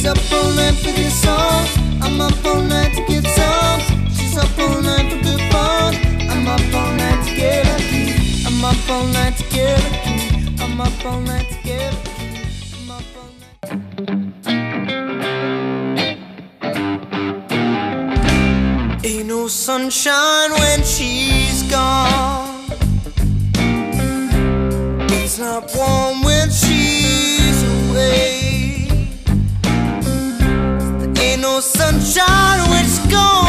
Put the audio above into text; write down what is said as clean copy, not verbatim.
She's up all night for good songs. I'm up all night to get some. She's up all night for good fun. I'm up all night to get lucky. I'm up all night to get lucky. I'm up all night to get lucky. I'm up all night. Ain't no sunshine when she's gone. It's not warm when she's away. There ain't no sunshine when she's gone.